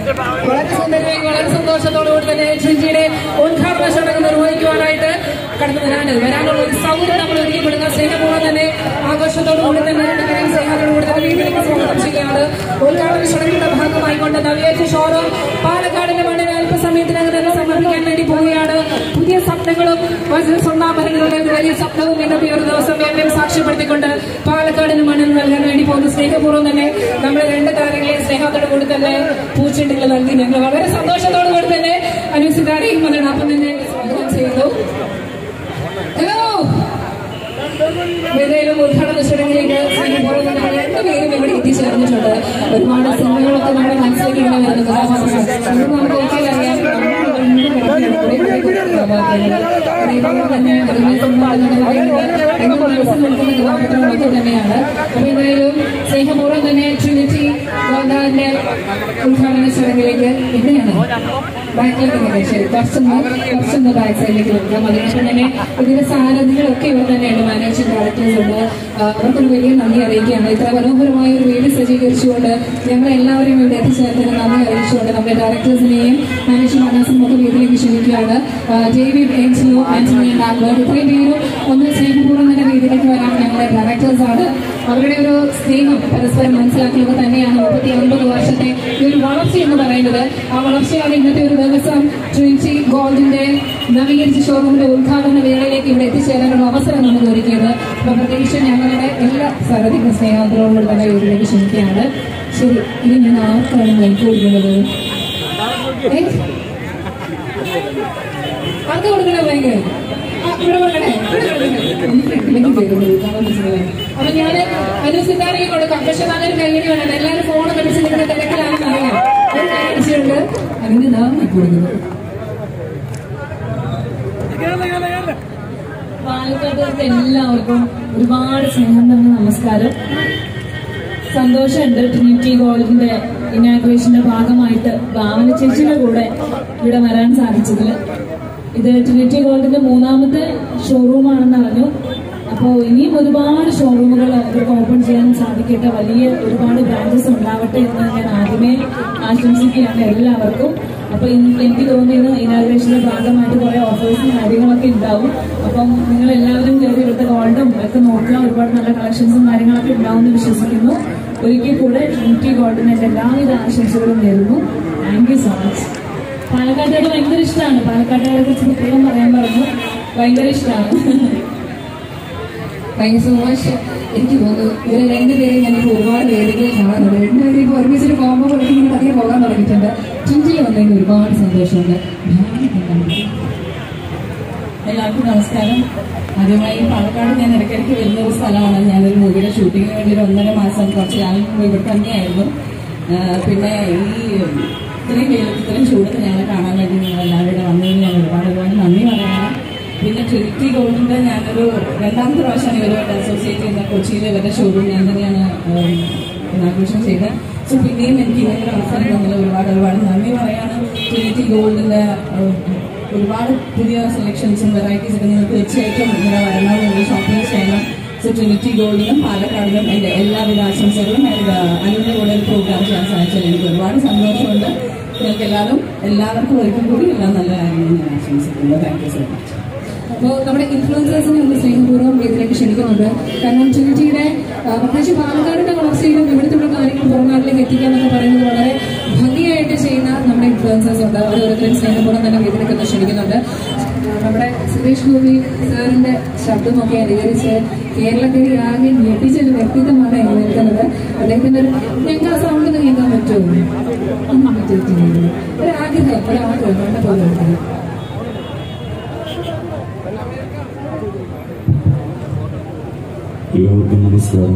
വളരെ സുന്ദരമായി വളരെ സന്തോഷത്തോടുകൂടി തന്നെ ട്രിനിറ്റിയുടെ ഉദ്ഘാടന ചടങ്ങ് നിർവഹിക്കുവാനായിട്ട് കടന്നു വരാനുള്ള ഒരു സൗകര്യം നമ്മൾ ഒരുക്കപ്പെടുന്ന സ്നേഹപൂർവ്വം തന്നെ ആഘോഷത്തോടുകൂടി തന്നെ സ്നേഹത്തോടുകൂടി തന്നെ വീട്ടിലേക്ക് സ്വാഗതം ചെയ്യുകയാണ്. ഉദ്ഘാടന ചടങ്ങിന്റെ ഭാഗമായിക്കൊണ്ട് നവീകരിച്ച ഷോറൂം പാലക്കാടിന്റെ മണ്ണിന് അല്പസമയത്തിനകം തന്നെ സമർപ്പിക്കാൻ വേണ്ടി പോവുകയാണ്. പുതിയ സ്വപ്നങ്ങളും സ്വർണ്ണാഭരണങ്ങളുടെ വലിയ സ്വപ്നവും ഇന്നത്തെ ഒരു ദിവസം എന്നെ സാക്ഷ്യപ്പെടുത്തിക്കൊണ്ട് പാലക്കാടിന് മണ്ണിൽ നൽകാൻ വേണ്ടി പോകുന്ന സ്നേഹപൂർവ്വം തന്നെ നമ്മുടെ രണ്ട് താരങ്ങളെ സ്നേഹത്തോടുകൂടി തന്നെ പൂച്ചെണ്ടുകൾ നൽകി ഞങ്ങൾ വളരെ സന്തോഷത്തോടുകൂടി തന്നെ അനുസിതാരെയും അതിനൊപ്പം തന്നെ സ്വാഗതം ചെയ്തു. ഹലോ, ഏതായാലും ഉദ്ഘാടന ചടങ്ങിലേക്ക് സ്നേഹപൂർവ്വം തന്നെ രണ്ടുപേരും ഇവിടെ എത്തിച്ചേർന്നിട്ടുണ്ട്. ഒരുപാട് സിനിമകളൊക്കെ നമ്മുടെ മനസ്സിലേക്ക് ഇങ്ങനെ വരുന്ന കഥാപാത്രങ്ങൾ നമുക്ക് ഒരിക്കലും അറിയാം. തന്നെയാണ്. അപ്പൊ എന്തായാലും സ്നേഹപൂർവ്വം തന്നെ ട്രിനിറ്റി ഗോൾഡിന്റെ ഉദ്ഘാടന ചടങ്ങിലേക്ക് എങ്ങനെയാണ് ബാക്കിലേക്ക് ശരി കുറച്ചൊന്ന് ബാക്ക് സൈഡിലേക്ക് വെക്കാം. അതിനൊപ്പം തന്നെ ഇതിന്റെ സാരഥികളൊക്കെ ഇവിടെ തന്നെയുണ്ട്. മാനേജിംഗ് ഡയറക്ടേഴ്സ് ഉണ്ട്. അവർക്കൊരു വലിയ നന്ദി അറിയിക്കുകയാണ്. ഇത്ര മനോഹരമായ ഒരു വേദി സജ്ജീകരിച്ചുകൊണ്ട് ഞങ്ങൾ എല്ലാവരെയും ഇവിടെ എത്തിച്ചേർത്തതിന് നന്ദി അറിയിച്ചുകൊണ്ട് നമ്മുടെ ഡയറക്ടേഴ്സിനെയും മാനേജിംഗ് പാർട്ട്നേഴ്സിനും ഒക്കെ വേദിയിലേക്ക് ക്ഷണിക്കുകയാണ്. ഡേവിഡ്, എൻസിലോ, ആന്റണി, ആൽബർട്ട് ഇത്രയും പേരും ഒന്ന് സ്നേഹപൂർവ്വം തന്നെ വേദിയിലേക്ക് വരാൻ ഞങ്ങളുടെ ഡയറക്ടേഴ്സ് ആണ്. അവരുടെ ഒരു സ്നേഹം പരസ്പരം മനസ്സിലാക്കുന്നത് തന്നെയാണ് 39 വർഷത്തെ ഈ ഒരു വളർച്ച എന്ന് പറയുന്നത്. ആ വളർച്ചയാണ് ഇന്നത്തെ ഒരു ദിവസം ട്രിനിറ്റി ഗോൾഡിന്റെ നവീകരിച്ച ഷോറൂമിന്റെ ഉദ്ഘാടന വേളയിലേക്ക് ഇവിടെ എത്തിച്ചേരാനുള്ള അവസരം നമുക്ക് ഒരുക്കിയത്. അപ്പൊ പ്രത്യേകിച്ച് ഞങ്ങളുടെ എല്ലാ സാരഥിക സ്നേഹാന്തരങ്ങളോട് തന്നെ വേദിയിലേക്ക് ക്ഷണിക്കുകയാണ്. ശരി, ഇനി ഞാൻ ആർക്കാണ് മൈക്ക് കൊടുക്കുന്നത്? ആർക്ക് കൊടുക്കണേ? ഭയങ്കര ഇവിടെ കൊടുക്കണേ. അപ്പൊ ഞാൻ അനുസിതാരയ്ക്ക് കൊടുക്കാം. പക്ഷെ നല്ലൊരു കൈയ്യടി വേണം. എല്ലാവരും ഫോണൊക്കെ അടിച്ച് നിങ്ങളുടെ തിരക്കിലാണെന്ന് അറിയാം. ഒരു കൈ അടിച്ചുകൊണ്ട് അതിന് നാം കൊടുക്കുന്നത്. പാലക്കാട്ടുകാർക്ക് എല്ലാവർക്കും ഒരുപാട് സ്നേഹം തന്നെ നമസ്കാരം. സന്തോഷമുണ്ട് ട്രിനിറ്റി ഗോൾഡിന്റെ ഇനാഗ്രേഷന്റെ ഭാഗമായിട്ട് ഭാവന ചേച്ചിയുടെ കൂടെ ഇവിടെ വരാൻ സാധിച്ചതിൽ. ഇത് ട്രിനിറ്റി ഗോൾഡിന്റെ 3ാമത്തെ ഷോറൂമാണെന്ന് അറിഞ്ഞു. അപ്പോൾ ഇനിയും ഒരുപാട് ഷോറൂമുകൾ അവർക്ക് ഓപ്പൺ ചെയ്യാൻ സാധിക്കട്ടെ. വലിയ ഒരുപാട് ബ്രാഞ്ചസ് ഉണ്ടാവട്ടെ എന്ന് ഞാൻ ആദ്യമേ ആശംസിക്കുകയാണ് എല്ലാവർക്കും. അപ്പൊ എനിക്ക് തോന്നിയത് ഇനാഗ്രേഷന്റെ ഭാഗമായിട്ട് കുറെ ഓഫേഴ്സും കാര്യങ്ങളൊക്കെ ഉണ്ടാവും. അപ്പം നിങ്ങൾ എല്ലാവരും കയറി ഇവിടുത്തെ ഗോൾഡും ഒക്കെ നോക്കുക. ഒരുപാട് നല്ല കളക്ഷൻസും കാര്യങ്ങളൊക്കെ ഉണ്ടാവും എന്ന് വിശ്വസിക്കുന്നു. ഒരിക്കൽ കൂടെ ട്രിനിറ്റി ഗോൾഡിന് എന്റെ എല്ലാവിധ ആശംസകളും നേരുന്നു. Thank you so much. പാലക്കാട്ടുകാർ ഭയങ്കര ഇഷ്ടമാണ്. പാലക്കാട്ടുകാരെ കുറിച്ച് പ്രത്യേകം പറയാൻ പറഞ്ഞു. ഭയങ്കര ഇഷ്ടമാണ്. Thank you so much. എനിക്ക് തോന്നുന്നു ഇവരെ രണ്ടുപേരെയും ഞാനിപ്പോൾ ഒരുപാട് വേദികളിൽ കാണുന്നുണ്ട്. രണ്ടുപേരും ഇപ്പോൾ ഒരുമിച്ചൊരു കോമ്പോ കളിക്കുന്ന അധികം പോകാൻ തുടങ്ങിയിട്ടുണ്ട്. ട്രിനിറ്റി വന്നതിന് ഒരുപാട് സന്തോഷമുണ്ട്. എല്ലാവർക്കും നമസ്കാരം. ആദ്യമായി പാലക്കാട് ഞാൻ ഇടയ്ക്കിടയ്ക്ക് വരുന്ന ഒരു സ്ഥലമാണ്. ഞാനൊരു മൂവിയുടെ ഷൂട്ടിങ്ങിന് വേണ്ടി ഒരു 1.5 മാസം കുറച്ച് കാലം ഇവിടെ തന്നെയായിരുന്നു. പിന്നെ ഈ ഇത്രയും വെയിലത്ത് ഇത്രയും ചൂടത്ത് ഞങ്ങളെ കാണാൻ വേണ്ടി നിങ്ങൾ എല്ലാവരും വന്നതിന് ഞാൻ ഒരുപാട് നന്ദി പറയണം. പിന്നെ ട്രിനിറ്റി ഗോൾഡിന്റെ ഞാനൊരു 2ാമത്തെ പ്രാവശ്യമാണ് ഇവരുമായിട്ട് അസോസിയേറ്റ് ചെയ്യുന്ന കൊച്ചിയിലെ ഇവരുടെ ഷോറൂം ഞാൻ തന്നെയാണ് ഇനാഗ്രേഷൻ ചെയ്തത്. സോ പിന്നെയും എനിക്ക് ഇങ്ങനൊരു അവസരം തന്നില്ല ഒരുപാട് നന്ദി പറയാണ്. ട്രിനിറ്റി ഗോൾഡിന്റെ ഒരുപാട് പുതിയ സെലക്ഷൻസും വെറൈറ്റീസ് ഒക്കെ നിങ്ങൾക്ക് തീർച്ചയായിട്ടും ഇങ്ങനെ വരണം, നിങ്ങൾ ഷോപ്പിംഗ് ചെയ്യണം. സോ ട്രിനിറ്റി ഗോൾഡിനും പാലക്കാടിനും എൻ്റെ എല്ലാവിധ ആശംസകളും. അതിൻ്റെ കൂടെ ഒരു പ്രോഗ്രാം ചെയ്യാൻ സാധിച്ചാൽ എനിക്ക് ഒരുപാട് സന്തോഷമുണ്ട്. നിങ്ങൾക്ക് എല്ലാവർക്കും ഒരിക്കൽ കൂടി എല്ലാം നല്ല കാര്യങ്ങളും ഞാൻ ആശംസിക്കുന്നു. Thank you so much. അപ്പോൾ നമ്മുടെ ഇൻഫ്ലുവൻസേഴ്സിനെ ഒന്ന് സ്നേഹപൂർവ്വം ഇതിലേക്ക് ക്ഷണിക്കുന്നുണ്ട്. കാരണം ട്രിനിറ്റിയുടെ പ്രത്യേകിച്ച് പാലക്കാടിന്റെ വളർച്ചയിലും ഇവിടുത്തെ കാര്യങ്ങൾ പുറംനാട്ടിലേക്ക് എത്തിക്കുക എന്നൊക്കെ പറയുന്നത് വളരെ ഭംഗിയായിട്ട് ചെയ്യുന്ന നമ്മുടെ ഇൻഫ്ലുവൻസേഴ്സ് ഉണ്ട്. ഓരോരുത്തരും സ്നേഹപൂർവ്വം തന്നെ ഇതിലേക്ക് ഒന്ന് ക്ഷണിക്കുന്നുണ്ട്. നമ്മുടെ സുരേഷ് ഗോപി സാറിന്റെ ശബ്ദമൊക്കെ അനുകരിച്ച് കേരളത്തിൽ ആകെ ഞെട്ടിച്ചൊരു വ്യക്തിത്വമാണ് നിൽക്കുന്നത്. അദ്ദേഹത്തിന്റെ ഒരു ഞങ്ങൾക്ക് ആ സൗണ്ട് ഒന്ന് കേൾക്കാൻ പറ്റുമോ? ഒന്നും പറ്റിയിട്ടില്ല. ഒരാഗ്രഹം വേണ്ട പോലെ എടുക്കുന്നത്. എല്ലാവർക്കും നമസ്കാരം.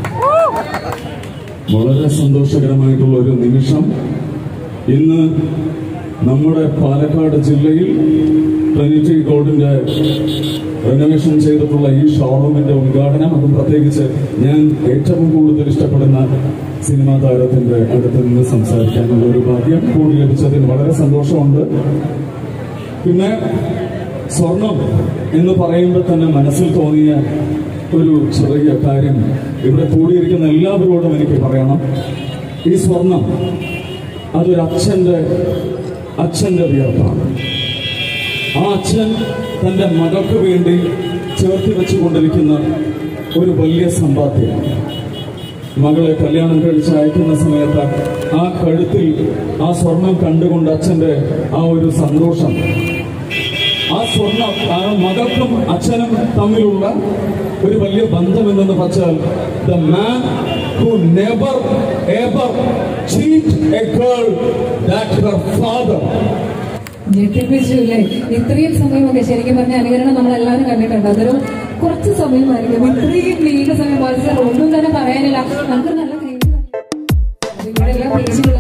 വളരെ സന്തോഷകരമായിട്ടുള്ള ഒരു നിമിഷം. ഇന്ന് നമ്മുടെ പാലക്കാട് ജില്ലയിൽ ട്രിനിറ്റി ഗോൾഡിന്റെ റെനോവേഷൻ ചെയ്തിട്ടുള്ള ഈ ഷോറൂമിന്റെ ഉദ്ഘാടനം, അതും പ്രത്യേകിച്ച് ഞാൻ ഏറ്റവും കൂടുതൽ ഇഷ്ടപ്പെടുന്ന സിനിമാ താരത്തിന്റെ അടുത്ത് നിന്ന് സംസാരിക്കാനുള്ള ഒരു ഭാഗ്യം കൂടി ലഭിച്ചതിന് വളരെ സന്തോഷമുണ്ട്. പിന്നെ സ്വർണം എന്ന് പറയുമ്പോൾ തന്നെ മനസ്സിൽ തോന്നിയ ഒരു ചെറിയ കാര്യം ഇവിടെ കൂടിയിരിക്കുന്ന എല്ലാവരോടും എനിക്ക് പറയണം. ഈ സ്വർണം അതൊരു അച്ഛൻ്റെ വിയർപ്പാണ്. ആ അച്ഛൻ തൻ്റെ മകൾക്ക് വേണ്ടി ചേർത്ത് വെച്ചുകൊണ്ടിരിക്കുന്ന ഒരു വലിയ സമ്പാദ്യമാണ്. മകളെ കല്യാണം കഴിച്ച് അയക്കുന്ന സമയത്ത് ആ കഴുത്തിൽ ആ സ്വർണം കണ്ടുകൊണ്ട് അച്ഛൻ്റെ ആ ഒരു സന്തോഷം, ആ സ്വർണം ആ മകൾക്കും അച്ഛനും തമ്മിലുള്ള ഒരു വലിയ ബന്ധമെന്ന് വെച്ചാൽ the man who never ever cheat a girl that her father. ഞെട്ടിപ്പിച്ചില്ലേ? ഇത്രയും സമയമൊക്കെ ശരിക്കും പറഞ്ഞ അനുകരണം നമ്മളെല്ലാവരും കണ്ടിട്ടുണ്ട്. അതൊരു കുറച്ച് സമയമായിരിക്കും. ഇത്രയും നീണ്ട സമയം മത്സരം ഒന്നും തന്നെ പറയാനില്ല. നമുക്ക് നല്ല ഇവിടെ എല്ലാം പേജുകൾ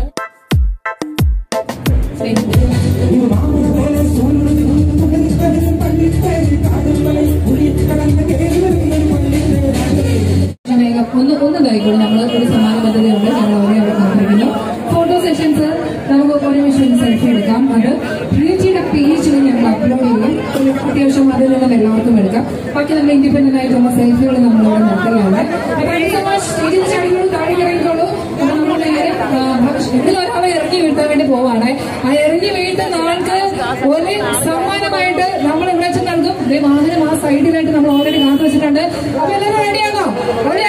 ഒന്ന് കഴിക്കുള്ളൂ. നമ്മൾ ഒരു സമാന പദ്ധതിയുണ്ട്, ഞങ്ങൾ അവരെ അവിടെ കാത്തിരിക്കുന്നു. ഫോട്ടോ സെഷൻസ് നമുക്ക് ഒരു നിമിഷം സെൽഫി എടുക്കാം. അത് പ്രിയജിയുടെ പേജിൽ ഞങ്ങൾ അപ്ലോഡ് ചെയ്യും. അത്യാവശ്യം അതിൽ നിന്നും എല്ലാവർക്കും എടുക്കാം. ബാക്കി നല്ല ഇൻഡിപെൻഡന്റ് ആയിട്ടുള്ള സെൽഫികൾ നമ്മളിവിടെ നടത്തുകയാണ്. സ്റ്റേജിൽ ചാടിക്കോളൂ, താഴെ ഇറങ്ങിക്കോളൂ. നമ്മൾ നേരെ ഒരാളെ ഇറങ്ങി വീഴ്ത്താൻ വേണ്ടി പോവാണ്. ആ ഇറങ്ങി വീഴ്ത്തുന്ന ആൾക്ക് ഒരു സമ്മാനമായിട്ട് നമ്മൾ ഇവിടെ വെച്ച് നൽകും. ഇതേ വാഹനം ആ സൈഡിലായിട്ട് നമ്മൾ ഓൾറെഡി കാത്തു വെച്ചിട്ടുണ്ട്. അപ്പൊ എല്ലാവരും റെഡിയാണോ? റെഡി?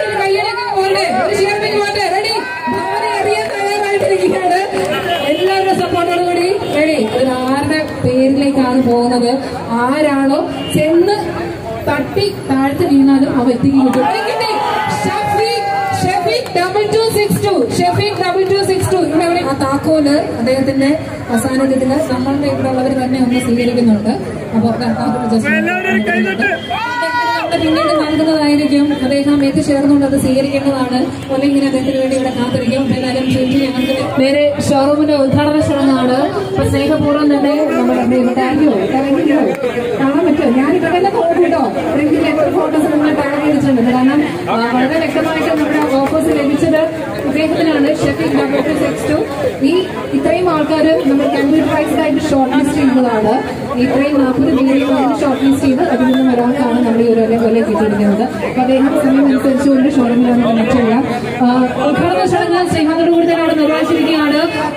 അറിയാൻ തയ്യാറായിട്ടിരിക്കുകയാണ്. എല്ലാവരുടെ സപ്പോർട്ടോടു കൂടി റെഡി. അതിൽ ആരുടെ പേരിലേക്കാണ് പോകുന്നത്? ആരാണോ ചെന്ന് തട്ടി താഴ്ത്തി വീണാലും അവ എത്തിക്കും. ഷെഫീഖ് 2262 ഇവിടെ ആ താക്കോല് അദ്ദേഹത്തിന്റെ സാന്നിധ്യത്തില് നമ്മളുടെ ഇവിടെ ഉള്ളവർ തന്നെ ഒന്ന് സ്വീകരിക്കുന്നുണ്ട്. അപ്പൊ പിന്നീട് നൽകുന്നതായിരിക്കും. അദ്ദേഹം എത്തിച്ചേർന്നുകൊണ്ട് അത് സ്വീകരിക്കേണ്ടതാണ്. അല്ലെങ്കിൽ അദ്ദേഹത്തിന് വേണ്ടി ഇവിടെ കാത്തിരിക്കും. എന്തായാലും ശരി, ഞങ്ങൾക്ക് നേരെ ഷോറൂമിന്റെ ഉദ്ഘാടന ചടങ്ങാണ്. അപ്പൊ സ്നേഹപൂർവ്വം തന്നെ നമ്മുടെ കാണാൻ പറ്റുമോ? ഞാനിവിടെ തന്നെ നോക്കിട്ടോ. എനിക്ക് എത്ര ഫോട്ടോസ് നിങ്ങൾ ടാഗ് ചെയ്തിട്ടുണ്ട്. കാരണം വളരെ വ്യക്തമായിട്ട് നമ്മുടെ ഓഫേഴ്സ് ലഭിച്ചത് അദ്ദേഹത്തിനാണ്. ഷെഫീഖ് 2262. ഈ ഇത്രയും ആൾക്കാർ നമ്മൾ കമ്പ്യൂട്ടറൈസ്ഡ് ആയിട്ട് ഷോർട്ട് ലിസ്റ്റ് ചെയ്യുന്നതാണ്. ഇത്രയും 40 പേര് ഷോർട്ട് ലിസ്റ്റ് ചെയ്ത് അതിൽ നിന്നും ഒരാൾക്കാണ് നമ്മൾ ഈ ഒരു പോലെ കിട്ടിയിരിക്കുന്നത്. അപ്പൊ അദ്ദേഹം സമയം അനുസരിച്ചുകൊണ്ട് ഷോറൂമിൽ കണക്ട് ചെയ്യാം. ഉദ്ഘാടന ചടങ്ങ് സ്നേഹത്തോടു കൂടി തന്നെ അവിടെ നിർവഹിച്ചിരിക്കുകയാണ്.